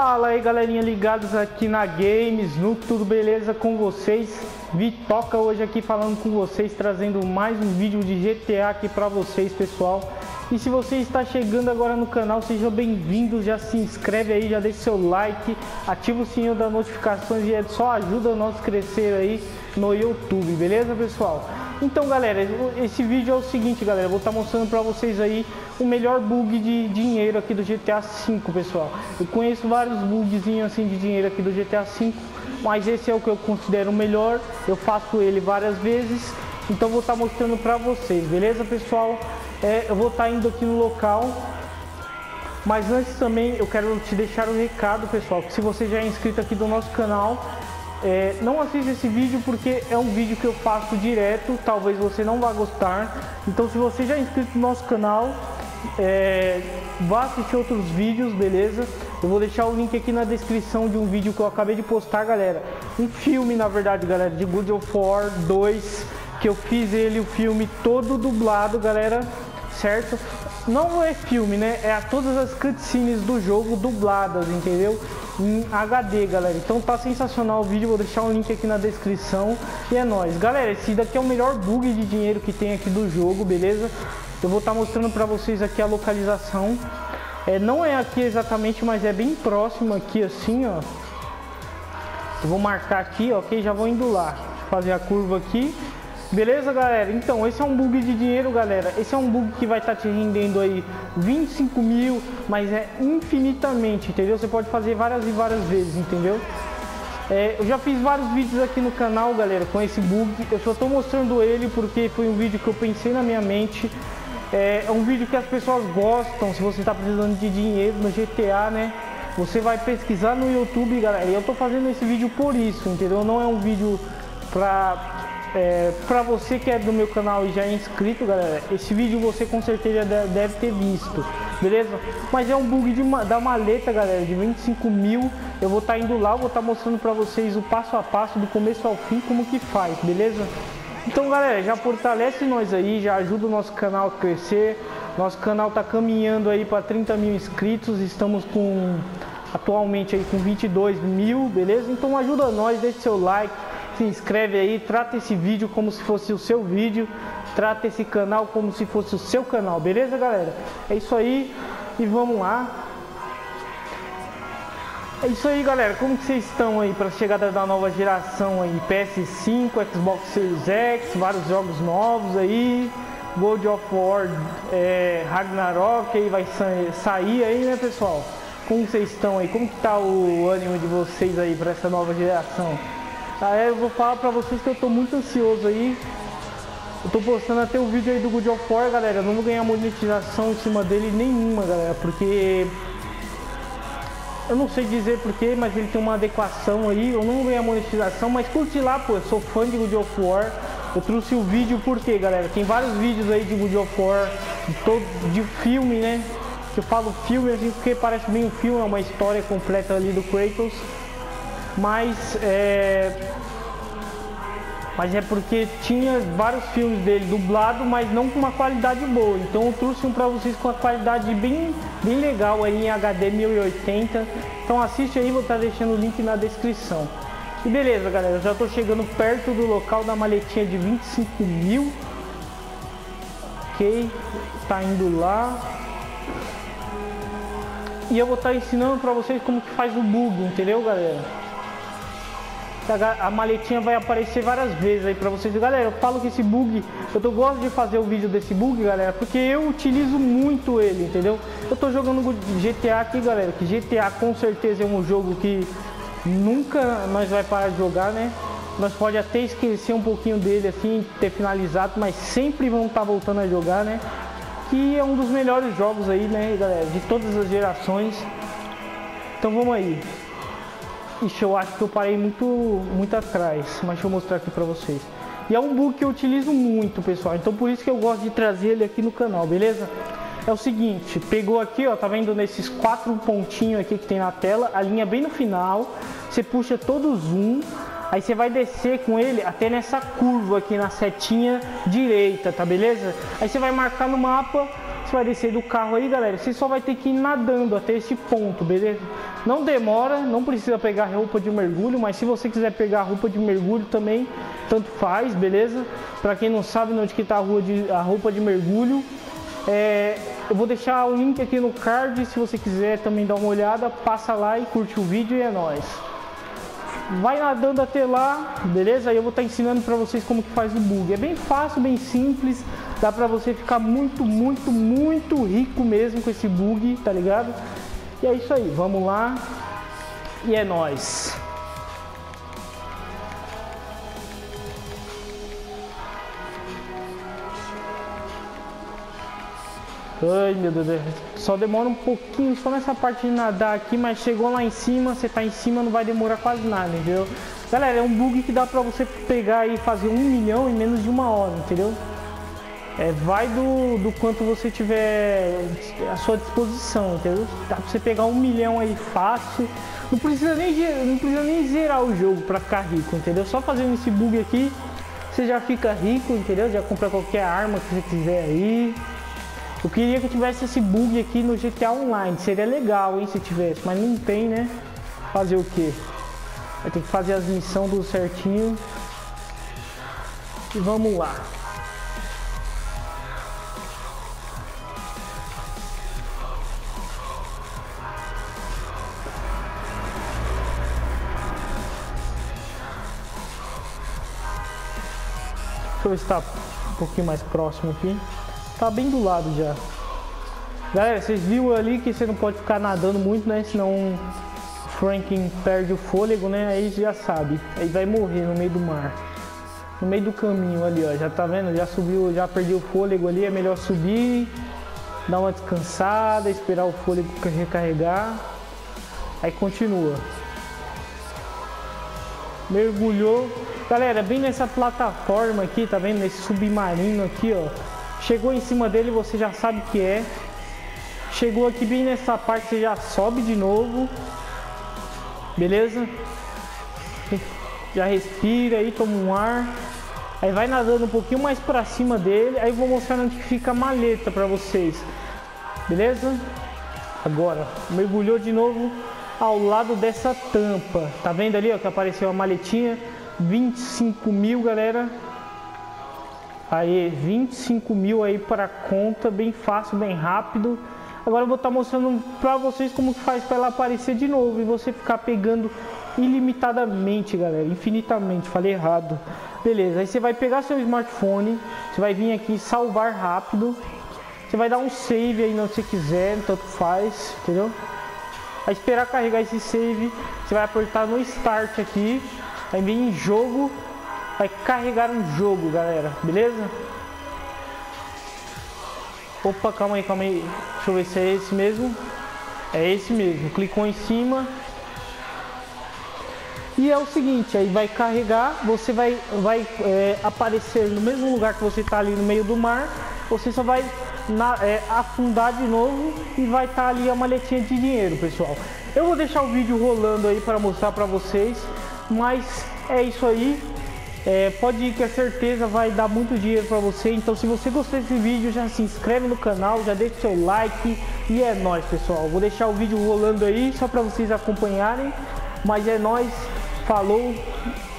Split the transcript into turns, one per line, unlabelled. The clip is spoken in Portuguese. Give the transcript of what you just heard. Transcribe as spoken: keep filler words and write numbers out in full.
Fala aí, galerinha, ligados aqui na Games, no tudo beleza com vocês? Vitoca hoje aqui falando com vocês, trazendo mais um vídeo de G T A aqui pra vocês, pessoal. E se você está chegando agora no canal, seja bem-vindo, já se inscreve aí, já deixa seu like, ativa o sininho das notificações e é só ajuda nós a crescer aí no YouTube, beleza, pessoal? Então, galera, esse vídeo é o seguinte, galera, eu vou estar mostrando pra vocês aí o melhor bug de dinheiro aqui do G T A cinco, pessoal. Eu conheço vários bugzinhos assim de dinheiro aqui do G T A cinco, mas esse é o que eu considero o melhor. Eu faço ele várias vezes, então vou estar mostrando pra vocês, beleza, pessoal? É, eu vou estar indo aqui no local, mas antes também eu quero te deixar um recado, pessoal, que se você já é inscrito aqui do nosso canal, É, não assista esse vídeo porque é um vídeo que eu faço direto, talvez você não vá gostar. Então, se você já é inscrito no nosso canal, é, vá assistir outros vídeos, beleza? Eu vou deixar o link aqui na descrição de um vídeo que eu acabei de postar, galera. Um filme, na verdade, galera, de God of War dois, que eu fiz ele, o filme todo dublado, galera, certo? Não é filme, né? É a todas as cutscenes do jogo dubladas, entendeu? Em H D, galera. Então tá sensacional o vídeo, vou deixar um link aqui na descrição. E é nóis. Galera, esse daqui é o melhor bug de dinheiro que tem aqui do jogo, beleza? Eu vou estar mostrando pra vocês aqui a localização. É, não é aqui exatamente, mas é bem próximo aqui, assim, ó. Eu vou marcar aqui, ok? Já vou indo lá. Deixa eu fazer a curva aqui. Beleza, galera? Então, esse é um bug de dinheiro, galera. Esse é um bug que vai estar te rendendo aí vinte e cinco mil, mas é infinitamente, entendeu? Você pode fazer várias e várias vezes, entendeu? É, eu já fiz vários vídeos aqui no canal, galera, com esse bug. Eu só tô mostrando ele porque foi um vídeo que eu pensei na minha mente. É, é um vídeo que as pessoas gostam. Se você tá precisando de dinheiro no G T A, né? Você vai pesquisar no YouTube, galera. E eu tô fazendo esse vídeo por isso, entendeu? Não é um vídeo pra... É, pra você que é do meu canal e já é inscrito, galera, esse vídeo você com certeza deve ter visto, beleza? Mas é um bug de uma, da maleta, galera, de vinte e cinco mil. Eu vou estar tá indo lá, vou estar tá mostrando pra vocês o passo a passo, do começo ao fim, como que faz, beleza? Então, galera, já fortalece nós aí, já ajuda o nosso canal a crescer. Nosso canal tá caminhando aí para trinta mil inscritos, estamos com atualmente aí com vinte e dois mil, beleza? Então ajuda nós, deixa seu like, se inscreve aí, trata esse vídeo como se fosse o seu vídeo, trata esse canal como se fosse o seu canal, beleza, galera? É isso aí e vamos lá. É isso aí, galera, como que vocês estão aí para a chegada da nova geração aí? P S cinco, Xbox Series X, vários jogos novos aí, God of War, é, Ragnarok aí vai sair aí, né, pessoal? Como vocês estão aí? Como que tá o ânimo de vocês aí para essa nova geração? Ah, eu vou falar pra vocês que eu tô muito ansioso aí. Eu tô postando até o vídeo aí do God of War, galera. Eu não vou ganhar monetização em cima dele nenhuma, galera, porque... eu não sei dizer porquê, mas ele tem uma adequação aí. Eu não vou ganhar monetização, mas curte lá, pô. Eu sou fã de God of War. Eu trouxe o vídeo porque, galera, tem vários vídeos aí de God of War, de, todo, de filme, né? Que eu falo filme assim porque parece bem um filme, é uma história completa ali do Kratos. Mas é... mas é porque tinha vários filmes dele dublado, mas não com uma qualidade boa. Então eu trouxe um pra vocês com a qualidade bem, bem legal aí em H D mil e oitenta. Então assiste aí, vou estar deixando o link na descrição. E beleza, galera, eu já tô chegando perto do local da maletinha de vinte e cinco mil. Ok, tá indo lá. E eu vou estar ensinando pra vocês como que faz o bug, entendeu, galera? A maletinha vai aparecer várias vezes aí pra vocês. Galera, eu falo que esse bug, eu tô, gosto de fazer o vídeo desse bug, galera, porque eu utilizo muito ele, entendeu? Eu tô jogando G T A aqui, galera, que G T A com certeza é um jogo que nunca nós vai parar de jogar, né? Nós pode até esquecer um pouquinho dele, assim, ter finalizado, mas sempre vamos estar voltando a jogar, né? Que é um dos melhores jogos aí, né, galera, de todas as gerações. Então vamos aí. Ixi, eu acho que eu parei muito, muito atrás, mas deixa eu mostrar aqui pra vocês. E é um bug que eu utilizo muito, pessoal, então por isso que eu gosto de trazer ele aqui no canal, beleza? É o seguinte, pegou aqui, ó, tá vendo nesses quatro pontinhos aqui que tem na tela, a linha bem no final, você puxa todo o zoom, aí você vai descer com ele até nessa curva aqui na setinha direita, tá beleza? Aí você vai marcar no mapa, você vai descer do carro aí, galera, você só vai ter que ir nadando até esse ponto, beleza? Não demora, não precisa pegar roupa de mergulho, mas se você quiser pegar roupa de mergulho também, tanto faz, beleza? Pra quem não sabe onde que tá a, rua de, a roupa de mergulho, é, eu vou deixar o link aqui no card, se você quiser também dar uma olhada, passa lá e curte o vídeo e é nóis. Vai nadando até lá, beleza? Aí eu vou estar ensinando pra vocês como que faz o bug. É bem fácil, bem simples, dá pra você ficar muito, muito, muito rico mesmo com esse bug, tá ligado? E é isso aí, vamos lá e é nóis. Ai meu Deus, só demora um pouquinho, só nessa parte de nadar aqui, mas chegou lá em cima, você tá em cima, não vai demorar quase nada, entendeu? Galera, é um bug que dá pra você pegar e fazer um milhão em menos de uma hora, entendeu? É, vai do, do quanto você tiver à sua disposição, entendeu? Dá pra você pegar um milhão aí fácil, não precisa nem, não precisa nem zerar o jogo pra ficar rico, entendeu? Só fazendo esse bug aqui, você já fica rico, entendeu? Já compra qualquer arma que você quiser aí. Eu queria que tivesse esse bug aqui no G T A Online, seria legal, hein, se tivesse, mas não tem, né? Fazer o quê? Vai ter que fazer as missões tudo certinho. E vamos lá. Deixa eu ver se tá um pouquinho mais próximo aqui. Tá bem do lado já. Galera, vocês viram ali que você não pode ficar nadando muito, né? Senão o Franklin perde o fôlego, né? Aí já sabe. Aí vai morrer no meio do mar. No meio do caminho ali, ó. Já tá vendo? Já subiu, já perdeu o fôlego ali. É melhor subir, dar uma descansada, esperar o fôlego recarregar. Aí continua. Mergulhou. Galera, bem nessa plataforma aqui, tá vendo? Nesse submarino aqui, ó. Chegou em cima dele, você já sabe o que é. Chegou aqui bem nessa parte, você já sobe de novo. Beleza? Já respira aí, toma um ar. Aí vai nadando um pouquinho mais pra cima dele. Aí eu vou mostrar onde fica a maleta pra vocês. Beleza? Agora, mergulhou de novo ao lado dessa tampa. Tá vendo ali, ó, que apareceu a maletinha? vinte e cinco mil, galera. Aí, vinte e cinco mil aí para conta, bem fácil, bem rápido. Agora eu vou estar mostrando para vocês como faz para ela aparecer de novo e você ficar pegando ilimitadamente, galera, infinitamente, falei errado. Beleza, aí você vai pegar seu smartphone, você vai vir aqui salvar rápido, você vai dar um save aí onde você quiser, tanto faz, entendeu? Vai esperar carregar esse save, você vai apertar no start aqui, vai vir em jogo. Vai carregar um jogo, galera, beleza? Opa, calma aí, calma aí. Deixa eu ver se é esse mesmo. É esse mesmo. Clicou em cima. E é o seguinte, aí vai carregar. Você vai, vai é, aparecer no mesmo lugar que você está ali no meio do mar. Você só vai na, é, afundar de novo e vai estar tá ali a maletinha de dinheiro, pessoal. Eu vou deixar o vídeo rolando aí para mostrar para vocês. Mas é isso aí. É, pode ir que a certeza vai dar muito dinheiro para você. Então se você gostou desse vídeo, já se inscreve no canal, já deixa seu like. E é nóis, pessoal. Vou deixar o vídeo rolando aí só para vocês acompanharem. Mas é nóis, falou.